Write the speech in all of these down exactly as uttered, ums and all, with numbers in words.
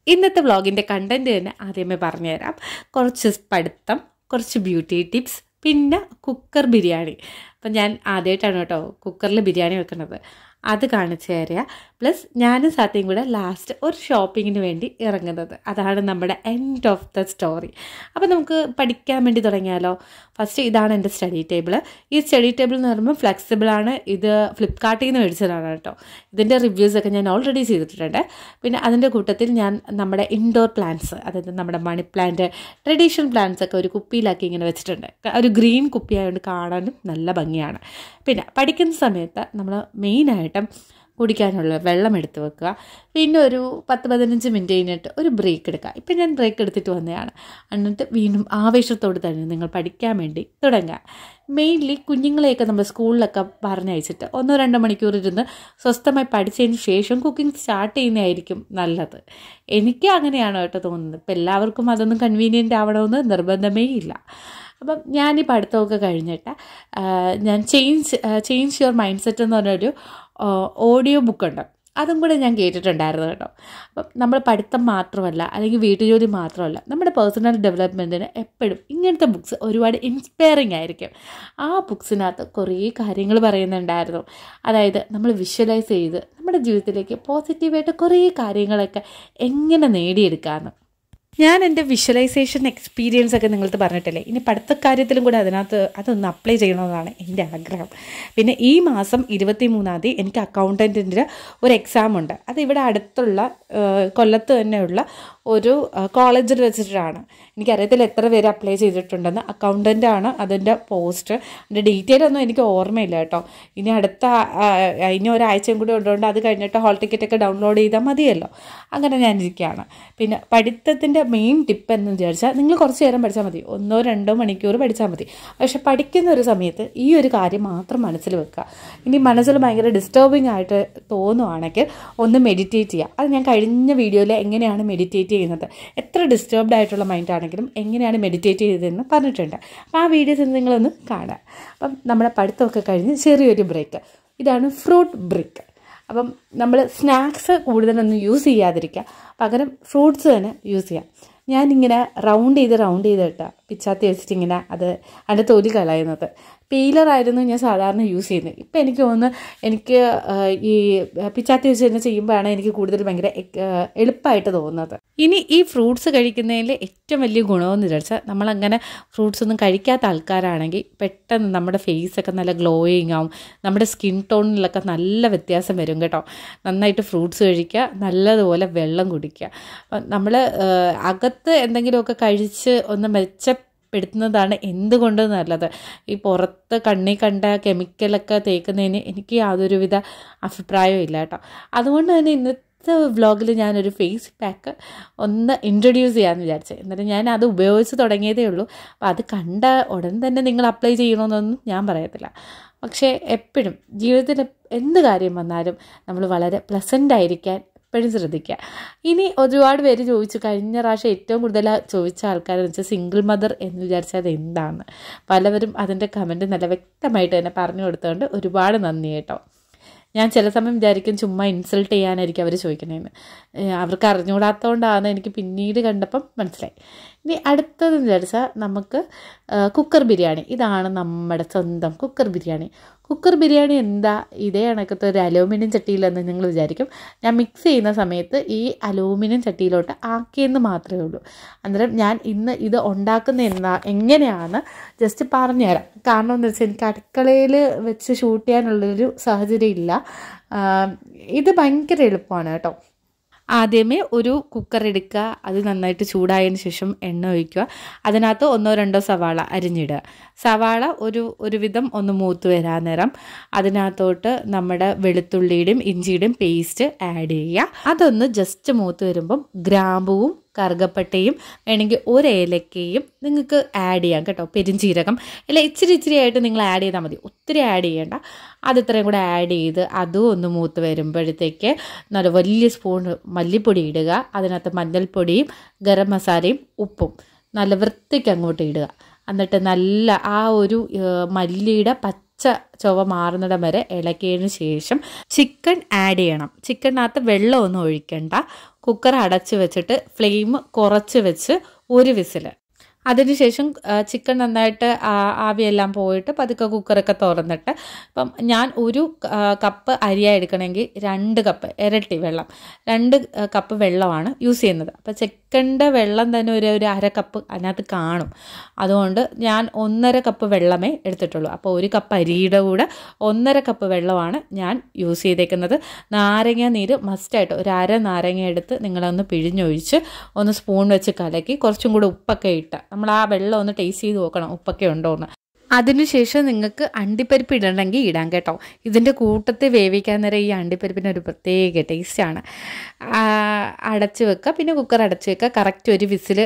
ഇന്നത്തെ വ്ളോഗിൻ്റെ കണ്ടൻറ്റ് തന്നെ ആദ്യമേ പറഞ്ഞുതരാം. കുറച്ച് പഠിത്തം, കുറച്ച് ബ്യൂട്ടി ടിപ്സ്, പിന്നെ കുക്കർ ബിരിയാണി. അപ്പം ഞാൻ ആദ്യമായിട്ടാണ് കേട്ടോ കുക്കറിൽ ബിരിയാണി വെക്കുന്നത്. അത് കാണിച്ചു തരിക. പ്ലസ് ഞാനും സാത്തിയും കൂടെ ലാസ്റ്റ് ഒരു ഷോപ്പിങ്ങിന് വേണ്ടി ഇറങ്ങുന്നത്. അതാണ് നമ്മുടെ എൻഡ് ഓഫ് ദ സ്റ്റോറി. അപ്പോൾ നമുക്ക് പഠിക്കാൻ വേണ്ടി തുടങ്ങിയാലോ. ഫസ്റ്റ് ഇതാണ് എൻ്റെ സ്റ്റഡി ടേബിൾ. ഈ സ്റ്റഡി ടേബിൾ എന്ന് പറയുമ്പോൾ ഫ്ലെക്സിബിളാണ്. ഇത് ഫ്ലിപ്കാർട്ടിൽ നിന്ന് മേടിച്ചതാണ് കേട്ടോ. ഇതിൻ്റെ റിവ്യൂസൊക്കെ ഞാൻ ഓൾറെഡി ചെയ്തിട്ടുണ്ട്. പിന്നെ അതിൻ്റെ കൂട്ടത്തിൽ ഞാൻ നമ്മുടെ ഇൻഡോർ പ്ലാന്റ്സ്, അതായത് നമ്മുടെ മണി പ്ലാന്റ്, ട്രഡീഷണൽ പ്ലാന്റ്സ് ഒക്കെ ഒരു കുപ്പിയിലാക്കി ഇങ്ങനെ വെച്ചിട്ടുണ്ട്. ഒരു ഗ്രീൻ കുപ്പി ആയതുകൊണ്ട് കാണാനും നല്ല ഭംഗിയാണ്. പിന്നെ പഠിക്കുന്ന സമയത്ത് നമ്മൾ മെയിനായിട്ടും കുടിക്കാനുള്ള വെള്ളം എടുത്ത് വെക്കുക. പിന്നെ ഒരു പത്ത് പതിനഞ്ച് മിനിറ്റ് കഴിഞ്ഞിട്ട് ഒരു ബ്രേക്ക് എടുക്കുക. ഇപ്പം ഞാൻ ബ്രേക്ക് എടുത്തിട്ട് വന്നതാണ്. എന്നിട്ട് വീണ്ടും ആവേശത്തോട് തന്നെ നിങ്ങൾ പഠിക്കാൻ വേണ്ടി തുടങ്ങുക. മെയിൻലി കുഞ്ഞുങ്ങളെയൊക്കെ നമ്മൾ സ്കൂളിലൊക്കെ പറഞ്ഞയച്ചിട്ട് ഒന്നോ രണ്ടോ മണിക്കൂർ ഇരുന്ന് സ്വസ്ഥമായി പഠിച്ചതിന് ശേഷം കുക്കിംഗ് സ്റ്റാർട്ട് ചെയ്യുന്നതായിരിക്കും നല്ലത്. എനിക്ക് അങ്ങനെയാണ് കേട്ടോ തോന്നുന്നത്. ഇപ്പം എല്ലാവർക്കും അതൊന്നും കൺവീനിയൻ്റ് ആവണമെന്ന് നിർബന്ധമേ ഇല്ല. അപ്പം ഞാൻ ഈ പഠിത്തമൊക്കെ കഴിഞ്ഞിട്ട് ഞാൻ change change your mindset എന്ന് പറഞ്ഞൊരു ഓഡിയോ ബുക്കുണ്ട്. അതും കൂടെ ഞാൻ കേട്ടിട്ടുണ്ടായിരുന്നു കേട്ടോ. അപ്പം നമ്മൾ പഠിത്തം മാത്രമല്ല, അല്ലെങ്കിൽ വീട്ടുജോലി മാത്രമല്ല, നമ്മുടെ പേഴ്സണൽ ഡെവലപ്മെൻറ്റിന് എപ്പോഴും ഇങ്ങനത്തെ ബുക്സ് ഒരുപാട് ഇൻസ്പയറിങ് ആയിരിക്കും. ആ ബുക്സിനകത്ത് കുറേ കാര്യങ്ങൾ പറയുന്നുണ്ടായിരുന്നു. അതായത് നമ്മൾ വിഷ്വലൈസ് ചെയ്ത് നമ്മുടെ ജീവിതത്തിലേക്ക് പോസിറ്റീവായിട്ട് കുറേ കാര്യങ്ങളൊക്കെ എങ്ങനെ നേടിയെടുക്കാമെന്ന്. ഞാൻ എൻ്റെ വിഷ്വലൈസേഷൻ എക്സ്പീരിയൻസ് ഒക്കെ നിങ്ങൾക്ക് പറഞ്ഞിട്ടില്ലേ. ഇനി പഠിത്തക്കാര്യത്തിലും കൂടെ അതിനകത്ത് അതൊന്ന് അപ്ലൈ ചെയ്യണമെന്നാണ് എൻ്റെ ആഗ്രഹം. പിന്നെ ഈ മാസം ഇരുപത്തി മൂന്നാം തീയതി എനിക്ക് അക്കൗണ്ടൻറ്റിൻ്റെ ഒരു എക്സാം ഉണ്ട്. അത് ഇവിടെ അടുത്തുള്ള കൊല്ലത്ത് തന്നെയുള്ള ഒരു കോളേജിൽ വെച്ചിട്ടാണ്. എനിക്കറിയത്തില്ല എത്ര പേര് അപ്ലൈ ചെയ്തിട്ടുണ്ടെന്ന്. അക്കൗണ്ടൻ്റാണ് അതിൻ്റെ പോസ്റ്റ്. അതിൻ്റെ ഡീറ്റെയിൽ ഒന്നും എനിക്ക് ഓർമ്മയില്ല കേട്ടോ. ഇനി അടുത്ത ഇനി ഒരാഴ്ചയും കൂടി ഉള്ളതുകൊണ്ട് അത് കഴിഞ്ഞിട്ട് ഹോൾ ടിക്കറ്റൊക്കെ ഡൗൺലോഡ് ചെയ്താൽ മതിയല്ലോ. അങ്ങനെ ഞാനിരിക്കുകയാണ്. പിന്നെ പഠിത്തത്തിൻ്റെ മെയിൻ ടിപ്പ് എന്ന് വിചാരിച്ചാൽ നിങ്ങൾ കുറച്ച് നേരം പഠിച്ചാൽ മതി. ഒന്നോ രണ്ടോ മണിക്കൂർ പഠിച്ചാൽ മതി. പക്ഷെ പഠിക്കുന്ന ഒരു സമയത്ത് ഈ ഒരു കാര്യം മാത്രം മനസ്സിൽ വെക്കുക. ഇനി മനസ്സിൽ ഭയങ്കര ഡിസ്റ്റർബിംഗ് ആയിട്ട് തോന്നുവാണെങ്കിൽ ഒന്ന് മെഡിറ്റേറ്റ് ചെയ്യുക. അത് ഞാൻ കഴിഞ്ഞ വീഡിയോയിൽ എങ്ങനെയാണ് മെഡിറ്റേറ്റ് ചെയ്യുന്നത്, എത്ര ഡിസ്റ്റർബ്ഡ് ആയിട്ടുള്ള മൈൻഡാണെങ്കിലും എങ്ങനെയാണ് മെഡിറ്റേറ്റ് ചെയ്തതെന്ന് പറഞ്ഞിട്ടുണ്ട്. അപ്പോൾ ആ വീഡിയോസ് നിങ്ങളൊന്ന് കാണുക. അപ്പം നമ്മുടെ പഠിത്തമൊക്കെ കഴിഞ്ഞ് ചെറിയൊരു ബ്രേക്ക്. ഇതാണ് ഫ്രൂട്ട് ബ്രേക്ക്. അപ്പം നമ്മൾ സ്നാക്സ് കൂടുതലൊന്നും യൂസ് ചെയ്യാതിരിക്കുക, പകരം ഫ്രൂട്ട്സ് തന്നെ യൂസ് ചെയ്യാം. ഞാനിങ്ങനെ റൗണ്ട് ചെയ്ത് റൗണ്ട് ചെയ്തിട്ട് പിച്ചാത്തി വെച്ചിട്ട് ഇങ്ങനെ അത് അതിൻ്റെ തൊലി കളയുന്നത്. പീലറായിരുന്നു ഞാൻ സാധാരണ യൂസ് ചെയ്യുന്നത്. ഇപ്പം എനിക്ക് തോന്നുന്നു എനിക്ക് ഈ പിച്ചാത്തി വെച്ച് തന്നെ ചെയ്യുമ്പോഴാണ് എനിക്ക് കൂടുതൽ ഭയങ്കര എളുപ്പമായിട്ട് തോന്നുന്നത്. ഇനി ഈ ഫ്രൂട്ട്സ് കഴിക്കുന്നതിൽ ഏറ്റവും വലിയ ഗുണമെന്ന് വിചാരിച്ചാൽ നമ്മളങ്ങനെ ഫ്രൂട്ട്സ് ഒന്നും കഴിക്കാത്ത ആൾക്കാരാണെങ്കിൽ പെട്ടെന്ന് നമ്മുടെ ഫേസൊക്കെ നല്ല ഗ്ലോയിങ് ആവും. നമ്മുടെ സ്കിൻ ടോണിലൊക്കെ നല്ല വ്യത്യാസം വരും കേട്ടോ. നന്നായിട്ട് ഫ്രൂട്ട്സ് കഴിക്കുക, നല്ലതുപോലെ വെള്ളം കുടിക്കുക. നമ്മൾ അകത്ത് എന്തെങ്കിലുമൊക്കെ കഴിച്ച് ഒന്ന് മെച്ച പെടുത്തുന്നതാണ് എന്തുകൊണ്ട് നല്ലത്. ഈ പുറത്ത് കണ്ണി കണ്ട കെമിക്കലൊക്കെ തേക്കുന്നതിന് എനിക്ക് യാതൊരുവിധ അഭിപ്രായവും ഇല്ല കേട്ടോ. അതുകൊണ്ട് തന്നെ ഇന്നത്തെ വ്ളോഗിൽ ഞാനൊരു ഫേസ് പാക്ക് ഒന്ന് ഇൻട്രൊഡ്യൂസ് ചെയ്യാമെന്ന് വിചാരിച്ചത്. എന്നിട്ട് ഞാൻ അത് ഉപയോഗിച്ച് തുടങ്ങിയതേ ഉള്ളൂ. അപ്പോൾ അത് കണ്ട ഉടൻ തന്നെ നിങ്ങൾ അപ്ലൈ ചെയ്യണമെന്നൊന്നും ഞാൻ പറയത്തില്ല. പക്ഷേ എപ്പോഴും ജീവിതത്തിൽ എന്ത് കാര്യം വന്നാലും നമ്മൾ വളരെ പ്ലസൻ്റ് ആയിരിക്കാൻ എപ്പോഴും ശ്രദ്ധിക്കുക. ഇനി ഒരുപാട് പേര് ചോദിച്ചു, കഴിഞ്ഞ പ്രാവശ്യം ഏറ്റവും കൂടുതൽ ചോദിച്ച ആൾക്കാരെന്ന് വെച്ചാൽ സിംഗിൾ മദർ എന്ന് വിചാരിച്ചാൽ അത് എന്താണ്. പലവരും അതിൻ്റെ കമൻറ്റ് നല്ല വ്യക്തമായിട്ട് തന്നെ പറഞ്ഞു കൊടുത്തുകൊണ്ട് ഒരുപാട് നന്ദി കേട്ടോ. ഞാൻ ചില സമയം വിചാരിക്കും ചുമ്മാ ഇൻസൾട്ട് ചെയ്യാനായിരിക്കും അവർ ചോദിക്കണേന്ന്. അവർക്ക് അറിഞ്ഞുകൂടാത്തതുകൊണ്ടാണ് എനിക്ക് പിന്നീട് കണ്ടപ്പം മനസ്സിലായി. ഇനി അടുത്തതെന്ന് വിചാരിച്ചാൽ നമുക്ക് കുക്കർ ബിരിയാണി. ഇതാണ് നമ്മുടെ സ്വന്തം കുക്കർ ബിരിയാണി. കുക്കർ ബിരിയാണി എന്താ ഇതേ കണക്കത്തെ ഒരു അലൂമിനിയം ചട്ടിയിലെന്ന് നിങ്ങൾ വിചാരിക്കും. ഞാൻ മിക്സ് ചെയ്യുന്ന സമയത്ത് ഈ അലൂമിനിയം ചട്ടിയിലോട്ട് ആക്കിയെന്ന് മാത്രമേ ഉള്ളൂ. അന്നേരം ഞാൻ ഇന്ന് ഇത് ഉണ്ടാക്കുന്ന എന്താ എങ്ങനെയാണ് ജസ്റ്റ് പറഞ്ഞുതരാം. കാരണം എന്താ വെച്ചാൽ എനിക്ക് അടുക്കളയിൽ വെച്ച് ഷൂട്ട് ചെയ്യാനുള്ളൊരു സാഹചര്യം ഇല്ല. ഇത് ഭയങ്കര എളുപ്പമാണ് കേട്ടോ. ആദ്യമേ ഒരു കുക്കർ എടുക്കുക, അത് നന്നായിട്ട് ചൂടായതിന് ശേഷം എണ്ണ ഒഴിക്കുക. അതിനകത്ത് ഒന്നോ രണ്ടോ സവാള അരിഞ്ഞിടുക. സവാള ഒരു ഒരുവിധം ഒന്ന് മൂത്ത് വരാൻ നേരം അതിനകത്തോട്ട് നമ്മുടെ വെളുത്തുള്ളിയുടെയും ഇഞ്ചിയുടെയും പേസ്റ്റ് ആഡ് ചെയ്യുക. അതൊന്ന് ജസ്റ്റ് മൂത്ത് വരുമ്പം ഗ്രാമ്പുവും കറുകപ്പട്ടയും വേണമെങ്കിൽ ഒരു ഏലക്കയും നിങ്ങൾക്ക് ആഡ് ചെയ്യാം കേട്ടോ. പെരുംജീരകം അല്ല ഇച്ചിരി ഇച്ചിരി ആയിട്ട് നിങ്ങൾ ആഡ് ചെയ്താൽ മതി, ഒത്തിരി ആഡ് ചെയ്യേണ്ട. അത് ഇത്രയും കൂടെ ആഡ് ചെയ്ത് അതും ഒന്ന് മൂത്ത് വരുമ്പോഴത്തേക്ക് നല്ല വലിയ സ്പൂൺ മല്ലിപ്പൊടി ഇടുക. അതിനകത്ത് മഞ്ഞൾപ്പൊടിയും ഗരം മസാലയും ഉപ്പും നല്ല വൃത്തിക്ക് അങ്ങോട്ട് ഇടുക. എന്നിട്ട് നല്ല ആ ഒരു മല്ലിയുടെ പച്ച ചൊവ്വ മാറുന്നിടം വരെ ഇളക്കിയതിന് ശേഷം ചിക്കൻ ആഡ് ചെയ്യണം. ചിക്കനകത്ത് വെള്ളമൊന്നും ഒഴിക്കണ്ട. കുക്കർ അടച്ച് വെച്ചിട്ട് ഫ്ലെയിം കുറച്ച് വെച്ച് ഒരു വിസിൽ. അതിനുശേഷം ചിക്കൻ നന്നായിട്ട് ആവിയെല്ലാം പോയിട്ട് പതുക്കെ കുക്കറൊക്കെ തുറന്നിട്ട്, ഇപ്പം ഞാൻ ഒരു കപ്പ് അരിയാണ് എടുക്കണമെങ്കിൽ രണ്ട് കപ്പ് ഇരട്ടി വെള്ളം, രണ്ട് കപ്പ് വെള്ളമാണ് യൂസ് ചെയ്യുന്നത്. അപ്പോൾ ചിക്കൻ്റെ വെള്ളം തന്നെ ഒരു ഒരു അര കപ്പ് അതിനകത്ത് കാണും. അതുകൊണ്ട് ഞാൻ ഒന്നര കപ്പ് വെള്ളമേ എടുത്തിട്ടുള്ളൂ. അപ്പോൾ ഒരു കപ്പ് അരിയുടെ കൂടെ ഒന്നര കപ്പ് വെള്ളമാണ് ഞാൻ യൂസ് ചെയ്തേക്കുന്നത്. നാരങ്ങ നീര് മസ്റ്റായിട്ട് ഒരു അര നാരങ്ങ എടുത്ത് നിങ്ങളൊന്ന് പിഴിഞ്ഞൊഴിച്ച് ഒന്ന് സ്പൂൺ വെച്ച് കലക്കി കുറച്ചും കൂടെ ഉപ്പൊക്കെ ഇട്ട് നമ്മൾ ആ വെള്ളം ഒന്ന് ടേസ്റ്റ് ചെയ്ത് നോക്കണം ഉപ്പൊക്കെ ഉണ്ടോ എന്ന്. അതിനുശേഷം നിങ്ങൾക്ക് അണ്ടിപ്പരിപ്പ് ഇടണമെങ്കിൽ ഇടാം കേട്ടോ. ഇതിൻ്റെ കൂട്ടത്തിൽ വേവിക്കാൻ നേരം ഈ അണ്ടിപ്പരിപ്പിന് ഒരു പ്രത്യേക ടേസ്റ്റാണ്. അടച്ച് വെക്കുക, പിന്നെ കുക്കർ അടച്ച് വെക്കുക. കറക്റ്റ് ഒരു വിസിൽ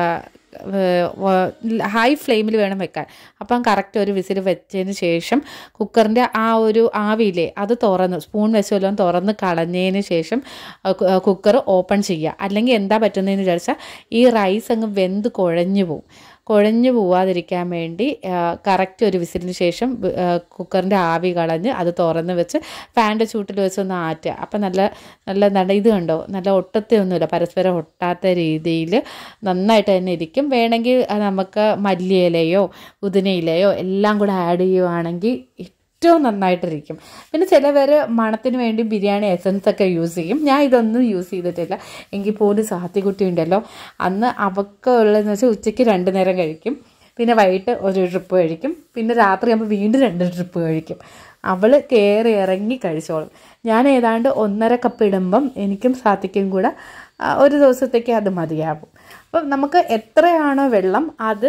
ഹൈ ഫ്ലെയിമിൽ വേണം വെക്കാൻ. അപ്പം കറക്റ്റ് ഒരു വിസിൽ വെച്ചതിന് ശേഷം കുക്കറിൻ്റെ ആ ഒരു ആവിയില്ലേ അത് തുറന്ന് സ്പൂൺ വെച്ചെല്ലാം തുറന്ന് കളഞ്ഞതിന് ശേഷം കുക്കർ ഓപ്പൺ ചെയ്യുക. അല്ലെങ്കിൽ എന്താ പറ്റുന്നതെന്ന് വിചാരിച്ചാൽ ഈ റൈസ് അങ്ങ് വെന്ത് കുഴഞ്ഞു പോവും. കുഴഞ്ഞു പോവാതിരിക്കാൻ വേണ്ടി കറക്റ്റ് ഒരു വിസിലിന് ശേഷം കുക്കറിൻ്റെ ആവി കളഞ്ഞ് അത് തുറന്ന് വെച്ച് ഫാൻ്റെ ചൂട്ടിൽ വെച്ചൊന്ന് ആറ്റുക. അപ്പം നല്ല നല്ല നട ഇത് കണ്ടോ, നല്ല ഒട്ടത്തെയൊന്നുമില്ല, പരസ്പരം ഒട്ടാത്ത രീതിയിൽ നന്നായിട്ട് തന്നെ ഇരിക്കും. വേണമെങ്കിൽ നമുക്ക് മല്ലിയിലയോ പുതിനയിലയോ എല്ലാം കൂടെ ആഡ് ചെയ്യുവാണെങ്കിൽ ഏറ്റവും നന്നായിട്ടിരിക്കും. പിന്നെ ചിലവർ മണത്തിന് വേണ്ടി ബിരിയാണി എസൻസ് ഒക്കെ യൂസ് ചെയ്യും. ഞാൻ ഇതൊന്നും യൂസ് ചെയ്തിട്ടില്ല. എങ്കിൽ പോലും സാത്തിക്കുട്ടി ഉണ്ടല്ലോ, അന്ന് അവൾക്ക് ഉള്ളതെന്ന് വെച്ചാൽ ഉച്ചയ്ക്ക് രണ്ട് നേരം കഴിക്കും, പിന്നെ വൈകിട്ട് ഒരു ട്രിപ്പ് കഴിക്കും, പിന്നെ രാത്രി ആകുമ്പോൾ വീണ്ടും രണ്ട് ട്രിപ്പ് കഴിക്കും. അവൾ കയറി ഇറങ്ങി കഴിച്ചോളും. ഞാൻ ഏതാണ്ട് ഒന്നര കപ്പ് ഇടുമ്പം എനിക്കും സാത്തിക്കും കൂടെ ഒരു ദിവസത്തേക്ക് അത് മതിയാകും. അപ്പം നമുക്ക് എത്രയാണോ വെള്ളം അത്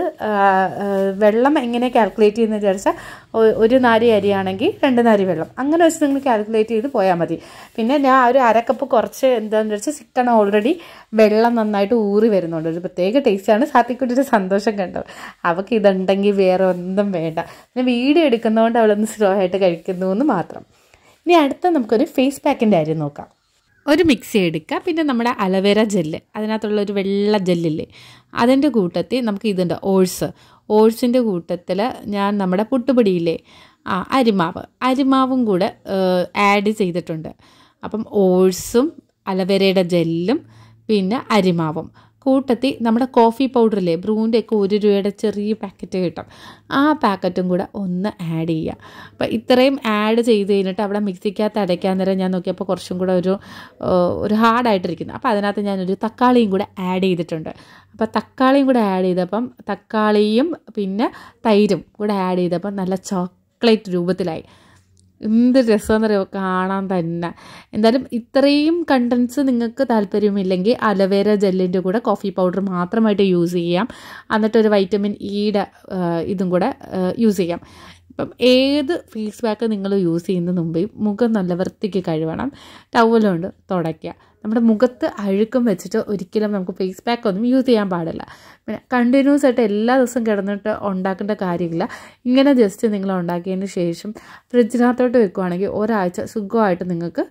വെള്ളം എങ്ങനെ കാൽക്കുലേറ്റ് ചെയ്യുന്നത് വിചാരിച്ചാൽ ഒരു നാരി അരിയാണെങ്കിൽ രണ്ട് നാരി വെള്ളം അങ്ങനെ വെച്ച് നിങ്ങൾ കാൽക്കുലേറ്റ് ചെയ്ത് പോയാൽ മതി. പിന്നെ ഞാൻ ഒരു അരക്കപ്പ് കുറച്ച് എന്താണെന്ന് വെച്ചാൽ ചിക്കൻ ഓൾറെഡി വെള്ളം നന്നായിട്ട് ഊറി വരുന്നുണ്ട്. ഒരു പ്രത്യേക ടേസ്റ്റാണ്. സാത്തിക്കുട്ടിയുടെ സന്തോഷം കണ്ടോ, അവൾക്ക് ഇതുണ്ടെങ്കിൽ വേറെ ഒന്നും വേണ്ട. പിന്നെ വീഡിയോ എടുക്കുന്നതുകൊണ്ട് അവളൊന്ന് സ്ലോ ആയിട്ട് കഴിക്കുന്നു എന്ന് മാത്രം. ഇനി അടുത്ത നമുക്കൊരു ഫേസ് പാക്കിൻ്റെ കാര്യം നോക്കാം. ഒരു മിക്സി എടുക്കുക, പിന്നെ നമ്മുടെ അലവേര ജെല്ല്, അതിനകത്തുള്ള ഒരു വെള്ള ജെല്ലില്ലേ അതിൻ്റെ കൂട്ടത്തിൽ നമുക്ക് ഇതുണ്ട് ഓഴ്സ്. ഓഴ്സിൻ്റെ കൂട്ടത്തിൽ ഞാൻ നമ്മുടെ പുട്ടുപൊടിയില്ലേ ആ അരിമാവ് അരിമാവും കൂടെ ആഡ് ചെയ്തിട്ടുണ്ട്. അപ്പം ഓഴ്സും അലവേരയുടെ ജെല്ലും പിന്നെ അരിമാവും കൂട്ടത്തിൽ നമ്മുടെ കോഫി പൗഡറില്ലേ ബ്രൂവിൻ്റെ ഒക്കെ ഒരു രൂപയുടെ ചെറിയ പാക്കറ്റ് കിട്ടും, ആ പാക്കറ്റും കൂടെ ഒന്ന് ആഡ് ചെയ്യുക. അപ്പോൾ ഇത്രയും ആഡ് ചെയ്ത് കഴിഞ്ഞിട്ട് അവിടെ മിക്സിക്കകത്ത് അടയ്ക്കാൻ നേരം ഞാൻ നോക്കിയപ്പോൾ കുറച്ചും കൂടെ ഒരു ഒരു ഹാർഡായിട്ടിരിക്കുന്നു. അപ്പോൾ അതിനകത്ത് ഞാനൊരു തക്കാളിയും കൂടെ ആഡ് ചെയ്തിട്ടുണ്ട്. അപ്പോൾ തക്കാളിയും കൂടെ ആഡ് ചെയ്തപ്പം തക്കാളിയും പിന്നെ തൈരും കൂടെ ആഡ് ചെയ്തപ്പം നല്ല ചോക്ലേറ്റ് രൂപത്തിലായി. എന്ത് രസമെന്ന് പറയുമോ കാണാൻ തന്നെ. എന്തായാലും ഇത്രയും കണ്ടൻസ് നിങ്ങൾക്ക് താല്പര്യമില്ലെങ്കിൽ അലവേര ജെല്ലിൻ്റെ കൂടെ കോഫി പൗഡർ മാത്രമായിട്ട് യൂസ് ചെയ്യാം. എന്നിട്ടൊരു വൈറ്റമിൻ ഇയുടെ ഇതും കൂടെ യൂസ് ചെയ്യാം. ഇപ്പം ഏത് ഫേസ് പാക്ക് നിങ്ങൾ യൂസ് ചെയ്യുന്നതിന് മുമ്പേ മുഖം നല്ല വൃത്തിക്ക് കഴുകണം, ടവലുകൊണ്ട് തുടയ്ക്കുക. നമ്മുടെ മുഖത്ത് അഴുക്കം വെച്ചിട്ട് ഒരിക്കലും നമുക്ക് ഫേസ് പാക്ക് ഒന്നും യൂസ് ചെയ്യാൻ പാടില്ല. പിന്നെ കണ്ടിന്യൂസ് ആയിട്ട് എല്ലാ ദിവസവും കിടന്നിട്ട് ഉണ്ടാക്കേണ്ട കാര്യമില്ല. ഇങ്ങനെ ജസ്റ്റ് നിങ്ങൾ ഉണ്ടാക്കിയതിന് ശേഷം ഫ്രിഡ്ജിനകത്തോട്ട് വെക്കുകയാണെങ്കിൽ ഒരാഴ്ച സുഖമായിട്ട് നിങ്ങൾക്ക്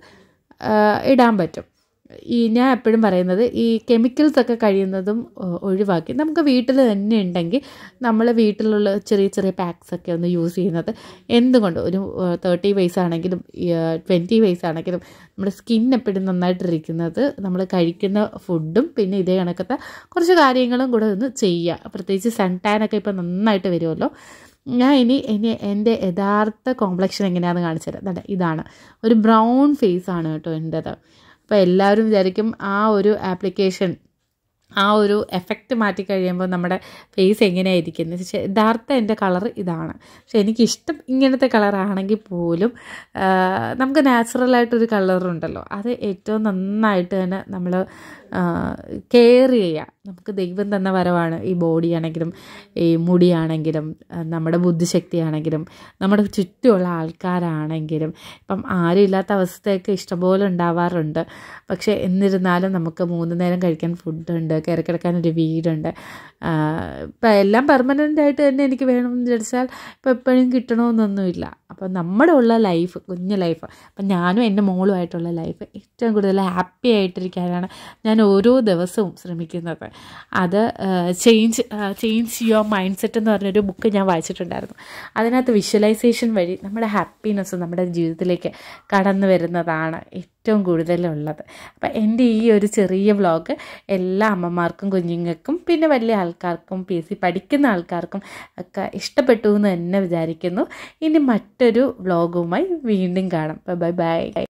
ഇടാൻ പറ്റും. ഈ ഞാൻ എപ്പോഴും പറയുന്നത് ഈ കെമിക്കൽസൊക്കെ കഴിയുന്നതും ഒഴിവാക്കി നമുക്ക് വീട്ടിൽ തന്നെ ഉണ്ടെങ്കിൽ നമ്മൾ വീട്ടിലുള്ള ചെറിയ ചെറിയ പാക്സൊക്കെ ഒന്ന് യൂസ് ചെയ്യുന്നത് എന്തുകൊണ്ട് ഒരു തേർട്ടി വയസ്സ് ആണെങ്കിലും ട്വൻറ്റി വയസ്സ് ആണെങ്കിലും നമ്മുടെ സ്കിൻ എപ്പോഴും നന്നായിട്ടിരിക്കുന്നത് നമ്മൾ കഴിക്കുന്ന ഫുഡും പിന്നെ ഇതേ കണക്കത്തെ കുറച്ച് കാര്യങ്ങളും കൂടെ ഒന്ന് ചെയ്യുക. പ്രത്യേകിച്ച് സൺ ടാനൊക്കെ ഇപ്പോൾ നന്നായിട്ട് വരുമല്ലോ. ഞാൻ ഇനി ഇനി എൻ്റെ യഥാർത്ഥ കോംപ്ലക്ഷൻ എങ്ങനെയാണെന്ന് കാണിച്ചു തരാം. ഇതാണ് ഒരു ബ്രൗൺ ഫേസ് ആണ് കേട്ടോ എൻ്റേത്. അപ്പോൾ എല്ലാവരും വിചാരിക്കും ആ ഒരു ആപ്ലിക്കേഷൻ ആ ഒരു എഫക്റ്റ് മാറ്റി കഴിയുമ്പോൾ നമ്മുടെ ഫേസ് എങ്ങനെയായിരിക്കും. പക്ഷേ യഥാർത്ഥ എൻ്റെ കളർ ഇതാണ്. പക്ഷെ എനിക്കിഷ്ടം ഇങ്ങനത്തെ കളറാണെങ്കിൽ പോലും നമുക്ക് നാച്ചുറലായിട്ടൊരു കളറുണ്ടല്ലോ, അത് ഏറ്റവും നന്നായിട്ട് തന്നെ നമ്മൾ കെയർ ചെയ്യുക. നമുക്ക് ദൈവം തന്ന വരവാണ് ഈ ബോഡിയാണെങ്കിലും ഈ മുടിയാണെങ്കിലും നമ്മുടെ ബുദ്ധിശക്തിയാണെങ്കിലും നമ്മുടെ ചുറ്റുമുള്ള ആൾക്കാരാണെങ്കിലും. ഇപ്പം ആരും ഇല്ലാത്ത അവസ്ഥയൊക്കെ ഇഷ്ടംപോലെ ഉണ്ടാവാറുണ്ട്. പക്ഷേ എന്നിരുന്നാലും നമുക്ക് മൂന്ന് നേരം കഴിക്കാൻ ഫുഡുണ്ട്, കയറി കിടക്കാനൊരു വീടുണ്ട്. ഇപ്പം എല്ലാം പെർമനൻ്റ് ആയിട്ട് തന്നെ എനിക്ക് വേണമെന്ന് വിചാരിച്ചാൽ ഇപ്പം എപ്പോഴും കിട്ടണമെന്നൊന്നുമില്ല. അപ്പം നമ്മുടെ ഉള്ള ലൈഫ്, കുഞ്ഞു ലൈഫ്, അപ്പം ഞാനും എൻ്റെ മോളുമായിട്ടുള്ള ലൈഫ് ഏറ്റവും കൂടുതൽ ഹാപ്പി ആയിട്ടിരിക്കാനാണ് ഞാൻ ഓരോ ദിവസവും ശ്രമിക്കുന്നത്. അത് change change your mindset എന്ന് പറഞ്ഞൊരു ബുക്ക് ഞാൻ വായിച്ചിട്ടുണ്ടായിരുന്നു. അതിനകത്ത് വിഷ്വലൈസേഷൻ വഴി നമ്മുടെ ഹാപ്പിനെസ് നമ്മുടെ ജീവിതത്തിലേക്ക് കടന്നു വരുന്നതാണ് ഏറ്റവും കൂടുതലുള്ളത്. അപ്പം എൻ്റെ ഈ ഒരു ചെറിയ വ്ളോഗ് എല്ലാ അമ്മമാർക്കും കുഞ്ഞുങ്ങൾക്കും പിന്നെ വലിയ ആൾക്കാർക്കും പി എസ് സി പഠിക്കുന്ന ആൾക്കാർക്കും ഒക്കെ ഇഷ്ടപ്പെട്ടു എന്ന് തന്നെ വിചാരിക്കുന്നു. ഇനി മറ്റൊരു വ്ളോഗുമായി വീണ്ടും കാണാം. Bye by.